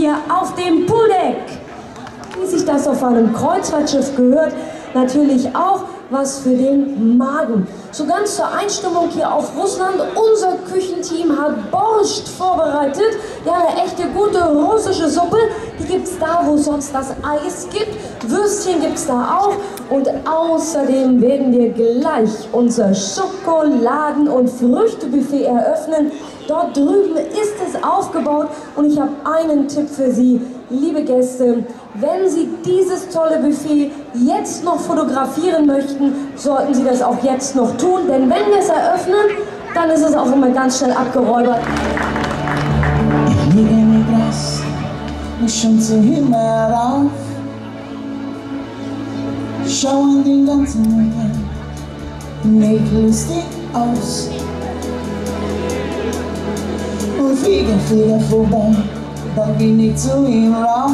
hier auf dem Pooldeck. Wie sich das auf einem Kreuzfahrtschiff gehört, natürlich auch was für den Magen. So ganz zur Einstimmung hier auf Russland. Unser Küchenteam hat Borscht vorbereitet. Ja, eine echte gute russische Suppe. Die gibt's da, wo es sonst das Eis gibt. Würstchen gibt's da auch. Und außerdem werden wir gleich unser Schokoladen- und Früchtebuffet eröffnen. Dort drüben ist es aufgebaut und ich habe einen Tipp für Sie, liebe Gäste. Wenn Sie dieses tolle Buffet jetzt noch fotografieren möchten, sollten Sie das auch jetzt noch tun, denn wenn wir es eröffnen, dann ist es auch immer ganz schnell abgeräubert. Ich liege im Gras, mich schon zum Himmel rauf, schau an den ganzen Moment, leg lustig aus und fliege vorbei, dann bin ich zu ihm rauf.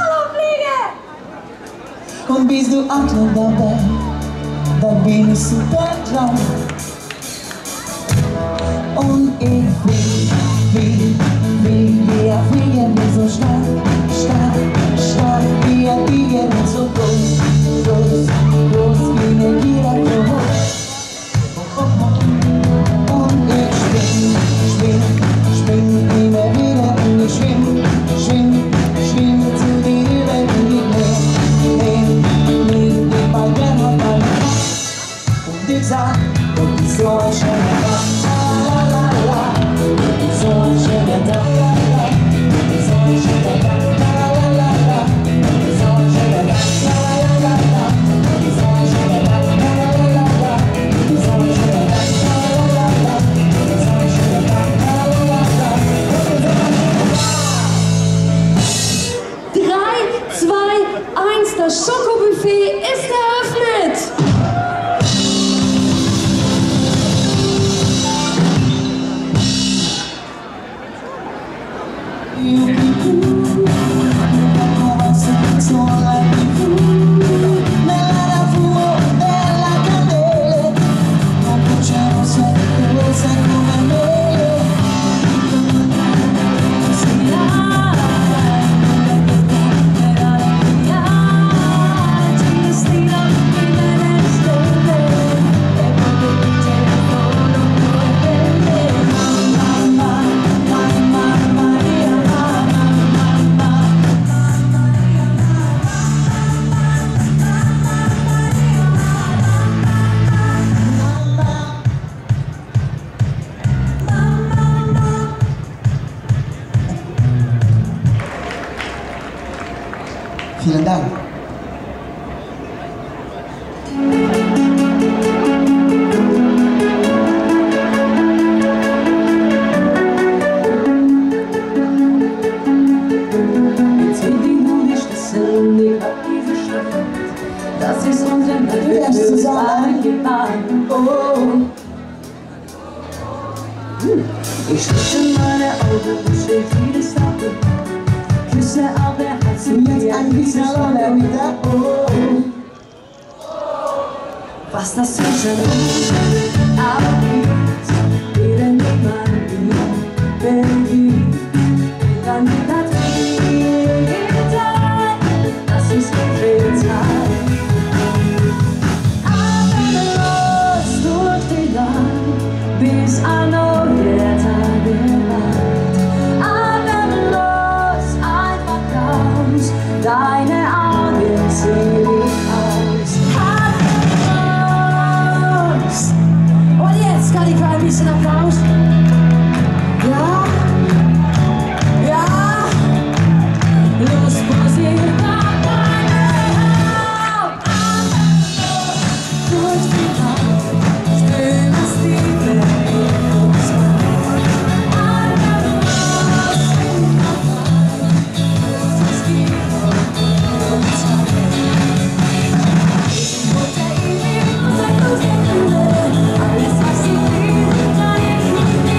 Und bist du auch noch dabei, dann bin ich super drauf. Und ich will, wir fliegen nicht so stark, wir fliegen nicht so groß wie eine Giraffe. Und ich spring immer wieder und ich schwimm zu dir über die Meer. Und ich sag, du bist so ein schöner Tag, la la la, du bist so ein schöner Tag, la la, du bist so ein schöner Tag, la la la la, du bist so ein schöner Tag, la la la, du bist so ein schöner Tag, la la la, du bist so ein schöner Tag, la la la, du bist so ein schöner Tag, la la la, du bist so ein schöner Tag. 3, 2, 1, das Schokobuffet ist eröffnet! Vielen Dank. Jetzt wird die Mode schlüsseln, ich hab diese Schrift. Das ist unser natürliches Allgemein. Ich schließe meine Augen und stell vieles ab. Küsse auf der Hals und jetzt ein Wiederrolle wieder. Was das zwischen uns abgeht, wäre niemand mehr, wenn wir dann wieder getan, das ist viel Zeit. Atemlos durch die Nacht, bis ein neuer Tag erwacht. Atemlos einfach raus, deine Augen sehen aus. Atemlos! Und jetzt kann ich ein bisschen Applaus. Ja, ja, los passiert nach deiner Haut. Atemlos durch die Nacht, still ist die Welt. Atemlos, es gibt uns Mutter in mir, sag uns alles, was sie will, kann ich nicht.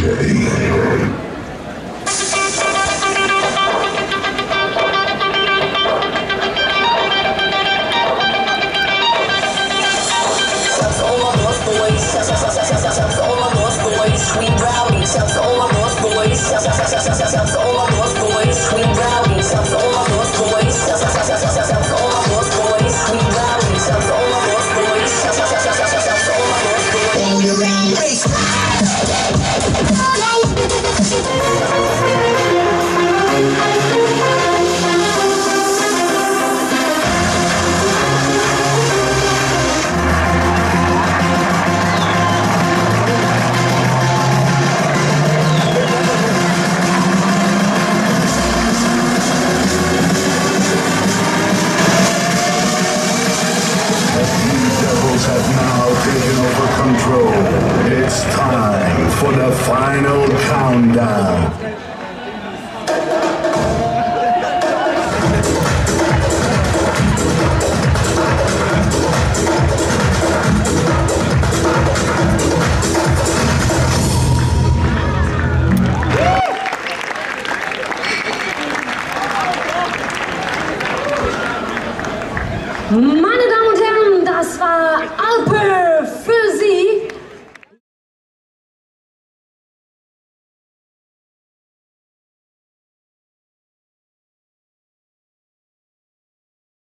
It's time for the final countdown. Meine Damen